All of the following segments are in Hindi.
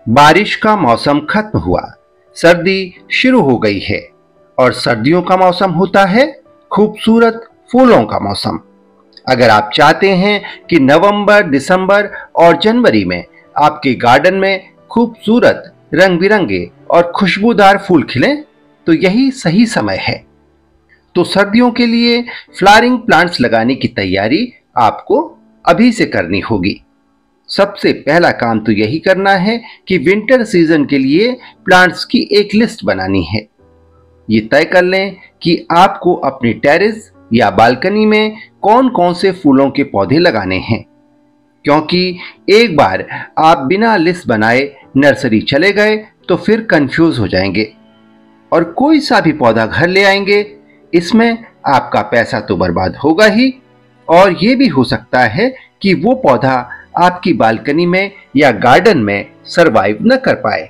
बारिश का मौसम खत्म हुआ, सर्दी शुरू हो गई है और सर्दियों का मौसम होता है खूबसूरत फूलों का मौसम। अगर आप चाहते हैं कि नवंबर, दिसंबर और जनवरी में आपके गार्डन में खूबसूरत रंग बिरंगे और खुशबूदार फूल खिलें, तो यही सही समय है। तो सर्दियों के लिए फ्लावरिंग प्लांट्स लगाने की तैयारी आपको अभी से करनी होगी। सबसे पहला काम तो यही करना है कि विंटर सीजन के लिए प्लांट्स की एक लिस्ट बनानी है। ये तय कर लें कि आपको अपने टेरेस या बालकनी में कौन कौन से फूलों के पौधे लगाने हैं, क्योंकि एक बार आप बिना लिस्ट बनाए नर्सरी चले गए तो फिर कंफ्यूज हो जाएंगे और कोई सा भी पौधा घर ले आएंगे, इसमें आपका पैसा तो बर्बाद होगा ही, और ये भी हो सकता है कि वो पौधा आपकी बालकनी में या गार्डन में सरवाइव न कर पाए।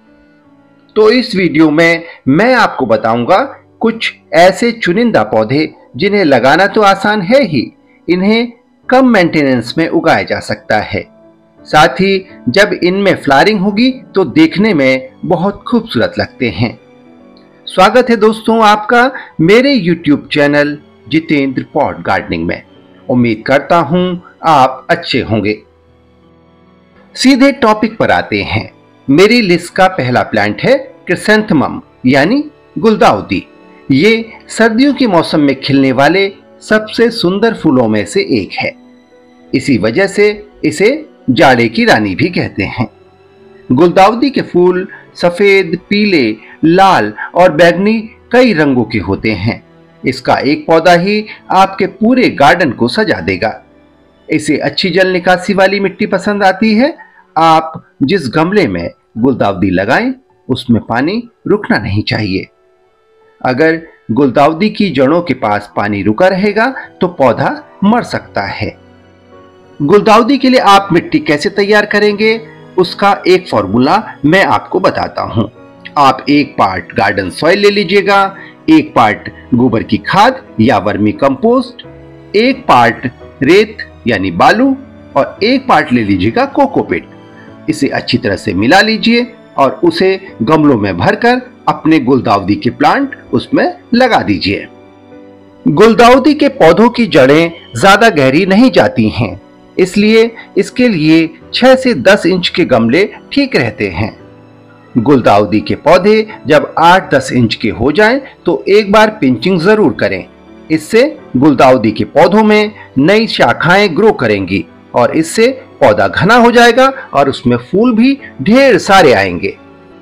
तो इस वीडियो में मैं आपको बताऊंगा कुछ ऐसे चुनिंदा पौधे जिन्हें लगाना तो आसान है ही, इन्हें कम मेंटेनेंस में उगाया जा सकता है। साथ ही जब इनमें फ्लावरिंग होगी तो देखने में बहुत खूबसूरत लगते हैं। स्वागत है दोस्तों आपका मेरे YouTube channel Jitendra pot gardening में। उम्मीद करता हूं आप अच्छे होंगे। सीधे टॉपिक पर आते हैं। मेरी लिस्ट का पहला प्लांट है क्रिसैंथेमम यानी गुलदाउदी। ये सर्दियों के मौसम में खिलने वाले सबसे सुंदर फूलों में से एक है। इसी वजह से इसे जाड़े की रानी भी कहते हैं। गुलदाउदी के फूल सफेद, पीले, लाल और बैंगनी कई रंगों के होते हैं। इसका एक पौधा ही आपके पूरे गार्डन को सजा देगा। इसे अच्छी जल निकासी वाली मिट्टी पसंद आती है। आप जिस गमले में गुलदाउदी लगाएं उसमें पानी रुकना नहीं चाहिए। अगर गुलदाउदी की जड़ों के पास पानी रुका रहेगा तो पौधा मर सकता है। गुलदाउदी के लिए आप मिट्टी कैसे तैयार करेंगे उसका एक फॉर्मूला मैं आपको बताता हूं। आप एक पार्ट गार्डन सॉइल ले लीजिएगा, एक पार्ट गोबर की खाद या वर्मी कंपोस्ट, एक पार्ट रेत यानी बालू और एक पार्ट ले लीजिएगा कोकोपीट। इसे अच्छी तरह से मिला लीजिए और उसे गमलों में भरकर अपने गुलदाउदी के प्लांट उसमें लगा दीजिए। गुलदाउदी के पौधों की जड़ें ज्यादा गहरी नहीं जाती हैं, इसलिए इसके लिए 6 से 10 इंच के गमले ठीक रहते हैं। गुलदाउदी के पौधे जब 8-10 इंच के हो जाएं तो एक बार पिंचिंग जरूर करें। इससे गुलदाउदी के पौधों में नई शाखाएं ग्रो करेंगी और इससे पौधा घना हो जाएगा और उसमें फूल भी ढेर सारे आएंगे।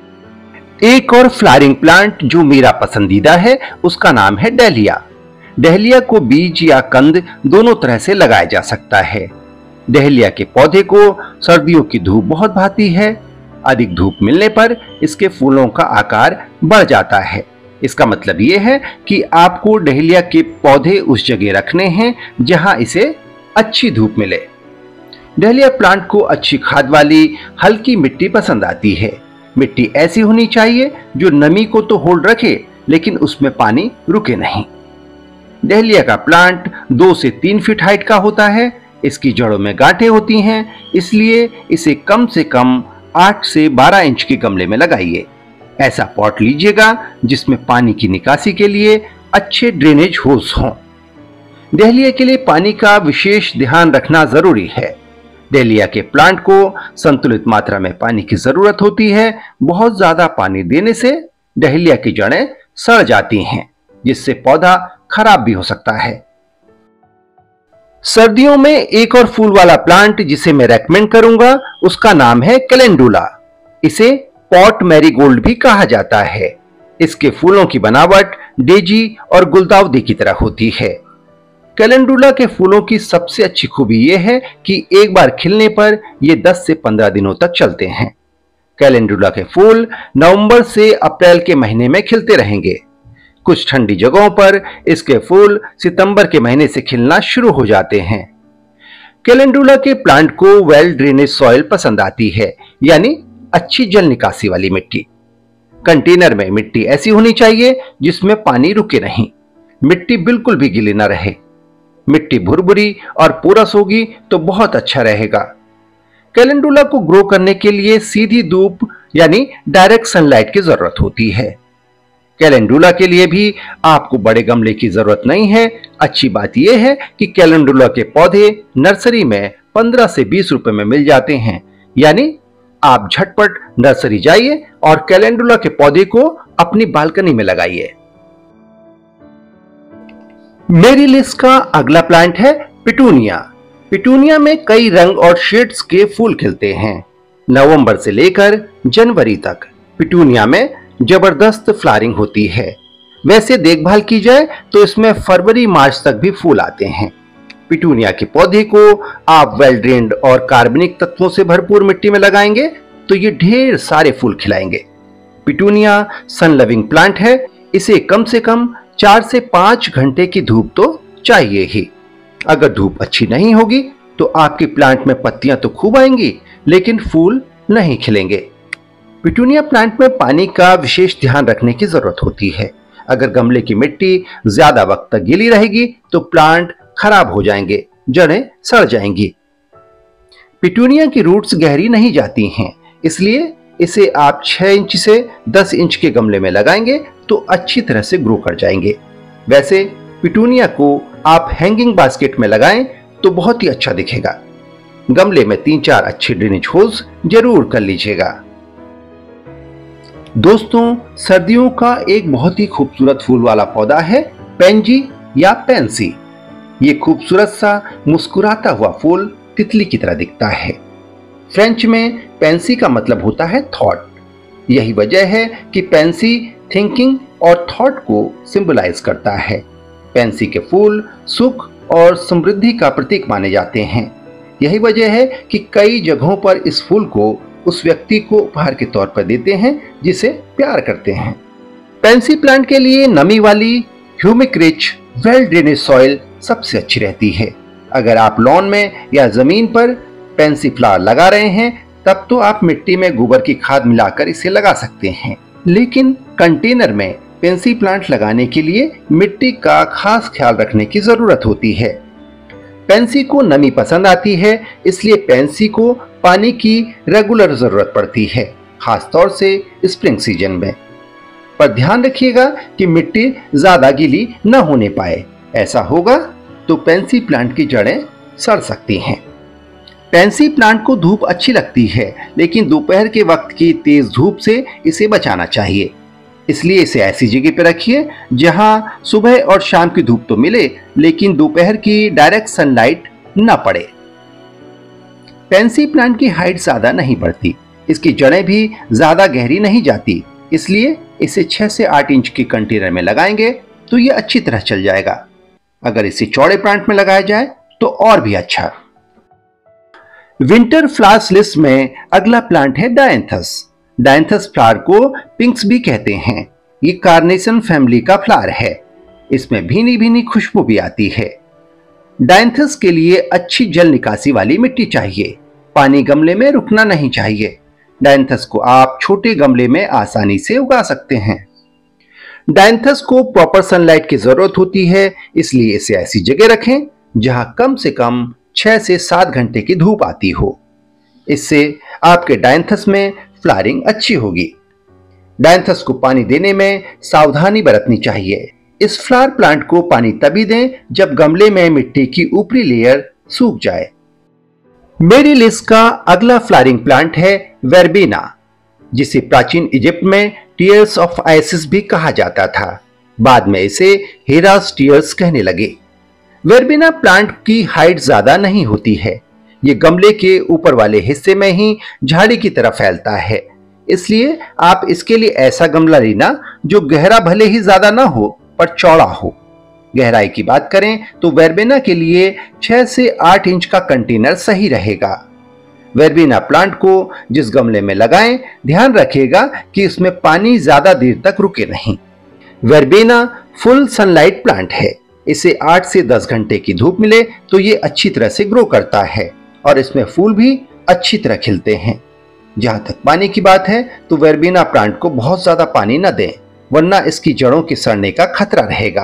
एक और फ्लावरिंग प्लांट जो मेरा पसंदीदा है उसका नाम है डहलिया। डहलिया को बीज या कंद दोनों तरह से लगाया जा सकता है। डहलिया के पौधे को सर्दियों की धूप बहुत भाती है। अधिक धूप मिलने पर इसके फूलों का आकार बढ़ जाता है। इसका मतलब यह है कि आपको डहलिया के पौधे उस जगह रखने हैं जहां इसे अच्छी धूप मिले। डहलिया प्लांट को अच्छी खाद वाली हल्की मिट्टी पसंद आती है। मिट्टी ऐसी होनी चाहिए जो नमी को तो होल्ड रखे लेकिन उसमें पानी रुके नहीं। डहलिया का प्लांट 2 से 3 फीट हाइट का होता है। इसकी जड़ों में गांठें होती हैं, इसलिए इसे कम से कम 8 से 12 इंच के गमले में लगाइए। ऐसा पॉट लीजिएगा जिसमें पानी की निकासी के लिए अच्छे ड्रेनेज होल्स हों। डहलिया के लिए पानी का विशेष ध्यान रखना जरूरी है। डहलिया के प्लांट को संतुलित मात्रा में पानी की जरूरत होती है। बहुत ज्यादा पानी देने से डहलिया की जड़ें सड़ जाती हैं, जिससे पौधा खराब भी हो सकता है। सर्दियों में एक और फूल वाला प्लांट जिसे मैं रेकमेंड करूंगा उसका नाम है कैलेंडुला। इसे पॉट मैरीगोल्ड भी कहा जाता है। इसके फूलों की बनावट डेजी और गुलदाउदी की तरह होती है। कैलेंडुला के फूलों की सबसे अच्छी खूबी यह है कि एक बार खिलने पर यह 10 से 15 दिनों तक चलते हैं। कैलेंडुला के फूल नवंबर से अप्रैल के महीने में खिलते रहेंगे। कुछ ठंडी जगहों पर इसके फूल सितंबर के महीने से खिलना शुरू हो जाते हैं। कैलेंडुला के प्लांट को वेल ड्रेनेज सॉइल पसंद आती है, यानी अच्छी जल निकासी वाली मिट्टी। कंटेनर में मिट्टी ऐसी होनी चाहिए जिसमें पानी रुके नहीं, मिट्टी बिल्कुल भी गीली न रहे। मिट्टी भुरभुरी और पोरस होगी तो बहुत अच्छा रहेगा। कैलेंडुला को ग्रो करने के लिए सीधी धूप यानी डायरेक्ट सनलाइट की जरूरत होती है। कैलेंडुला के लिए भी आपको बड़े गमले की जरूरत नहीं है। अच्छी बात यह है कि कैलेंडुला के पौधे नर्सरी में 15 से 20 रुपए में मिल जाते हैं, यानी आप झटपट नर्सरी जाइए और कैलेंडुला के पौधे को अपनी बालकनी में लगाइए। मेरी लिस्ट का अगला प्लांट है पिटूनिया। पिटूनिया में कई रंग और शेड्स के फूल खिलते हैं। नवंबर से लेकर जनवरी तक पिटूनिया में जबरदस्त फ्लावरिंग होती है। वैसे देखभाल की जाए तो इसमें फरवरी मार्च तक भी फूल आते हैं। पिटूनिया के पौधे को आप वेल ड्रेन्ड और कार्बनिक तत्वों से भरपूर मिट्टी में लगाएंगे तो ये ढेर सारे फूल खिलाएंगे। पिटूनिया सन लविंग प्लांट है। इसे कम से कम 4 से 5 घंटे की धूप तो चाहिए ही। अगर धूप अच्छी नहीं होगी तो आपके प्लांट में पत्तियां तो खूब आएंगी लेकिन फूल नहीं खिलेंगे। पिटूनिया प्लांट में पानी का विशेष ध्यान रखने की जरूरत होती है। अगर गमले की मिट्टी ज्यादा वक्त तक गीली रहेगी तो प्लांट खराब हो जाएंगे, जड़ें सड़ जाएंगी। पिटूनिया की रूट्स गहरी नहीं जाती हैं, इसलिए इसे आप 6 इंच से 10 इंच के गमले में लगाएंगे तो अच्छी तरह से ग्रो कर जाएंगे। वैसे पिटूनिया को आप हैंगिंग बास्केट में लगाएं तो बहुत ही अच्छा दिखेगा। गमले में 3-4 अच्छे ड्रेनेज होल्स जरूर कर लीजिएगा। दोस्तों, सर्दियों का एक बहुत ही खूबसूरत फूल वाला पौधा है पेंजी या पेंसी। ये खूबसूरत सा मुस्कुराता हुआ फूल तितली की तरह दिखता है। फ्रेंच में पेंसी का मतलब होता है थॉट। यही वजह है कि पेंसी थिंकिंग और थॉट को सिंबलाइज करता है। पेंसी के फूल सुख और समृद्धि का प्रतीक माने जाते हैं। यही वजह है कि कई जगहों पर इस फूल को उस व्यक्ति को उपहार के तौर पर देते हैं जिसे प्यार करते हैं। पेंसी प्लांट के लिए नमी वाली humic rich well drainage soil सबसे अच्छी रहती है। अगर आप लॉन में या जमीन पर पेंसी फ्लावर लगा रहे हैं तब तो आप मिट्टी में गोबर की खाद मिलाकर इसे लगा सकते हैं, लेकिन कंटेनर में पेंसी प्लांट लगाने के लिए मिट्टी का खास ख्याल रखने की जरूरत होती है। पेंसी को नमी पसंद आती है, इसलिए पेंसी को पानी की रेगुलर जरूरत पड़ती है, खासतौर से स्प्रिंग सीजन में। पर ध्यान रखिएगा कि मिट्टी ज्यादा गीली न होने पाए। ऐसा होगा तो पेंसी प्लांट की जड़ें सड़ सकती हैं। पेंसी प्लांट को धूप अच्छी लगती है, लेकिन दोपहर के वक्त की तेज धूप से इसे बचाना चाहिए। इसलिए इसे ऐसी जगह पर रखिए जहां सुबह और शाम की धूप तो मिले लेकिन दोपहर की डायरेक्ट सनलाइट न पड़े। पेंसी प्लांट की हाइट ज्यादा नहीं बढ़ती, इसकी जड़ें भी ज्यादा गहरी नहीं जाती, इसलिए इसे 6 से 8 इंच के कंटेनर में लगाएंगे तो ये अच्छी तरह चल जाएगा। अगर इसे चौड़े प्लांट में लगाया जाए तो और भी अच्छा। विंटर फ्लावर्स लिस्ट में अगला प्लांट है डायंथस। डायंथस फ्लावर को पिंक्स भी कहते हैं। ये कार्नेशन फैमिली का फ्लावर है। इसमें भीनी भीनी खुशबू भी आती है। डायंथस के लिए अच्छी जल निकासी वाली मिट्टी चाहिए। पानी गमले में रुकना नहीं चाहिए। डायंथस को आप छोटे गमले में आसानी से उगा सकते हैं। डायंथस को प्रॉपर सनलाइट की जरूरत होती है, इसलिए इसे ऐसी जगह रखें जहां कम से कम 6 से 7 घंटे की धूप आती हो। इससे आपके डायंथस में फ्लावरिंग अच्छी होगी। डायंथस को पानी देने में सावधानी बरतनी चाहिए। इस फ्लावर प्लांट को पानी तभी दें जब गमले में मिट्टी की ऊपरी लेयर सूख जाए। मेरी लिस्ट का अगला फ्लावरिंग प्लांट है वर्बेना, जिसे प्राचीन इजिप्ट में टीयर्स ऑफ आइसिस भी कहा जाता था। बाद में इसे हेरास टीयर्स कहने लगे। वर्बेना प्लांट की हाइट ज्यादा नहीं होती है। ये गमले के ऊपर वाले हिस्से में ही झाड़ी की तरह फैलता है, इसलिए आप इसके लिए ऐसा गमला लेना जो गहरा भले ही ज्यादा ना हो पर चौड़ा हो। गहराई की बात करें तो वर्बेना के लिए 6 से 8 इंच का कंटेनर सही रहेगा। वर्बेना प्लांट को जिस गमले में लगाएं, ध्यान रखिएगा कि इसमें पानी ज्यादा देर तक रुके नहीं। वर्बेना फुल सनलाइट प्लांट है। इसे 8 से 10 घंटे की धूप मिले तो ये अच्छी तरह से ग्रो करता है और इसमें फूल भी अच्छी तरह खिलते हैं। जहां तक पानी की बात है तो वर्बेना प्लांट को बहुत ज्यादा पानी न दें, वरना इसकी जड़ों के सड़ने का खतरा रहेगा।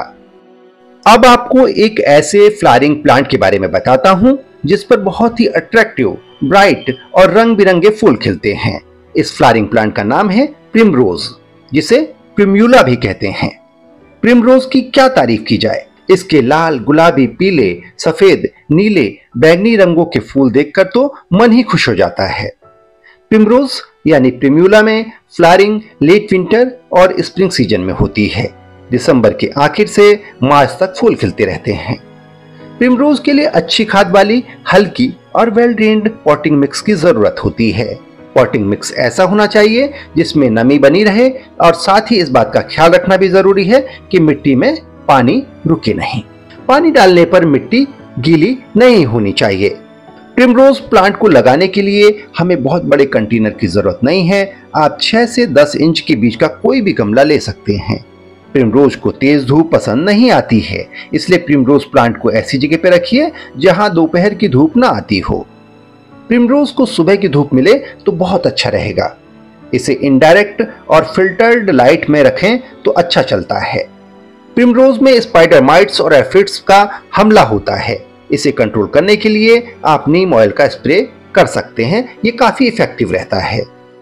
अब आपको एक ऐसे फ्लावरिंग प्लांट के बारे में बताता हूं जिस पर बहुत ही अट्रैक्टिव ब्राइट और रंग बिरंगे फूल खिलते हैं। इस फ्लावरिंग प्लांट का नाम है प्रिमरोज, जिसे प्रिम्यूला भी कहते हैं। प्रिमरोज की क्या तारीफ की जाए, इसके लाल, गुलाबी, पीले, सफेद, नीले, बैंगनी रंगों के फूल देखकर तो मन ही खुश हो जाता है। प्रिमरोज यानी प्रिम्यूला में फ्लावरिंग लेट विंटर और स्प्रिंग सीजन में होती है। दिसंबर के आखिर से मार्च तक फूल खिलते रहते हैं। प्रिमरोज के लिए अच्छी खाद वाली, हल्की और वेल ड्रेन्ड पॉटिंग मिक्स की जरूरत होती है। पॉटिंग मिक्स ऐसा होना चाहिए जिसमें नमी बनी रहे और साथ ही इस बात का ख्याल रखना भी जरूरी है कि मिट्टी में पानी रुके नहीं। पानी डालने पर मिट्टी गीली नहीं होनी चाहिए। प्रिमरोज प्लांट को लगाने के लिए हमें बहुत बड़े कंटेनर की जरूरत नहीं है। आप 6 से 10 इंच के बीच का कोई भी गमला ले सकते हैं। प्रिमरोज को तेज धूप पसंद नहीं आती है, इसलिए प्रिमरोज प्लांट को ऐसी जगह पर रखिए जहां दोपहर की धूप ना आती हो। प्रिमरोज को सुबह की धूप मिले तो बहुत अच्छा रहेगा। इसे इनडायरेक्ट और फिल्टर्ड लाइट में रखें तो अच्छा चलता है। प्रिमरोज में स्पाइडर माइट्स और एफिड्स का हमला होता है। इसे कंट्रोल करने के लिए आप नीम ऑयल का स्प्रे कर सकते हैं, ये काफी इफेक्टिव रहता है।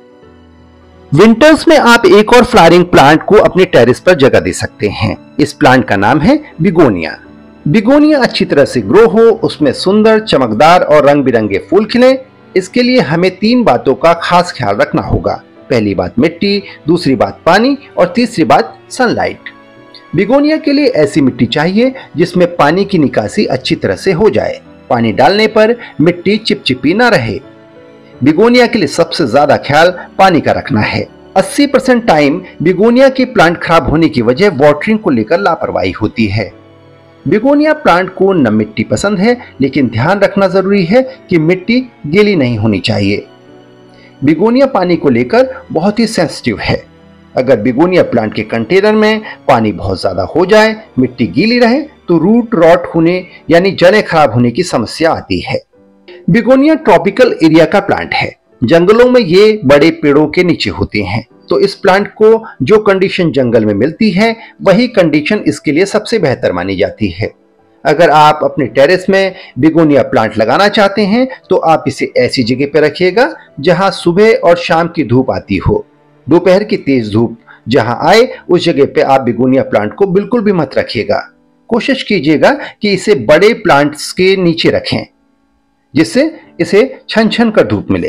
विंटर्स में आप एक और फ्लावरिंग प्लांट को अपने टेरेस पर जगह दे सकते हैं। इस प्लांट का नाम है बिगोनिया। बिगोनिया अच्छी तरह से ग्रो हो, उसमें सुंदर, चमकदार और रंग बिरंगे फूल खिले, इसके लिए हमें 3 बातों का खास ख्याल रखना होगा। पहली बात मिट्टी, दूसरी बात पानी और तीसरी बात सनलाइट। बिगोनिया के लिए ऐसी मिट्टी चाहिए जिसमें पानी की निकासी अच्छी तरह से हो जाए। पानी डालने पर मिट्टी चिपचिपी ना रहे। बिगोनिया के लिए सबसे ज्यादा ख्याल पानी का रखना है। 80% टाइम बिगोनिया के प्लांट खराब होने की वजह वाटरिंग को लेकर लापरवाही होती है। बिगोनिया प्लांट को नम मिट्टी पसंद है, लेकिन ध्यान रखना जरूरी है कि मिट्टी गीली नहीं होनी चाहिए। बिगोनिया पानी को लेकर बहुत ही सेंसिटिव है। अगर बिगोनिया प्लांट के कंटेनर में पानी बहुत ज्यादा हो जाए, मिट्टी गीली रहे तो रूट रॉट होने यानी जड़ें खराब होने की समस्या आती है। बिगोनिया ट्रॉपिकल एरिया का प्लांट है। जंगलों में ये बड़े पेड़ों के नीचे होते हैं, तो इस प्लांट को जो कंडीशन जंगल में मिलती है वही कंडीशन इसके लिए सबसे बेहतर मानी जाती है। अगर आप अपने टेरेस में बिगोनिया प्लांट लगाना चाहते हैं तो आप इसे ऐसी जगह पर रखिएगा जहां सुबह और शाम की धूप आती हो। दोपहर की तेज धूप जहां आए उस जगह पे आप बिगोनिया प्लांट को बिल्कुल भी मत रखिएगा। कोशिश कीजिएगा कि इसे बड़े प्लांट्स के नीचे रखें, जिससे इसे छन छन कर धूप मिले।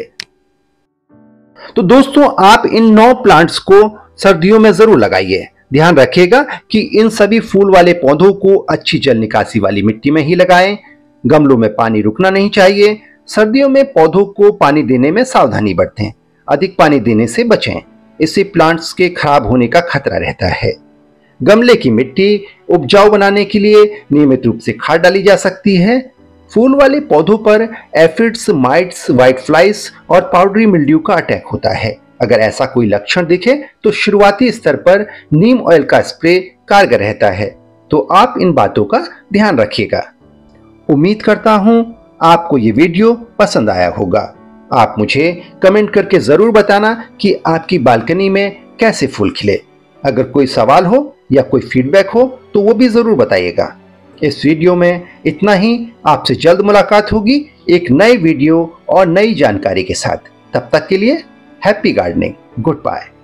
तो दोस्तों, आप इन 9 प्लांट्स को सर्दियों में जरूर लगाइए। ध्यान रखिएगा कि इन सभी फूल वाले पौधों को अच्छी जल निकासी वाली मिट्टी में ही लगाएं। गमलों में पानी रुकना नहीं चाहिए। सर्दियों में पौधों को पानी देने में सावधानी बरतें। अधिक पानी देने से बचें, इससे प्लांट्स के खराब होने का खतरा रहता है। गमले की मिट्टी उपजाऊ बनाने के लिए नियमित रूप से खाद डाली जा सकती है। फूल वाले पौधों पर एफिड्स, माइट्स, व्हाइट फ्लाइज और पाउडरी मिल्ड्यू का अटैक होता है। अगर ऐसा कोई लक्षण दिखे तो शुरुआती स्तर पर नीम ऑयल का स्प्रे कारगर रहता है। तो आप इन बातों का ध्यान रखिएगा। उम्मीद करता हूं आपको ये वीडियो पसंद आया होगा। आप मुझे कमेंट करके जरूर बताना कि आपकी बालकनी में कैसे फूल खिले। अगर कोई सवाल हो या कोई फीडबैक हो तो वो भी जरूर बताइएगा। इस वीडियो में इतना ही। आपसे जल्द मुलाकात होगी एक नए वीडियो और नई जानकारी के साथ। तब तक के लिए हैप्पी गार्डनिंग। Good bye.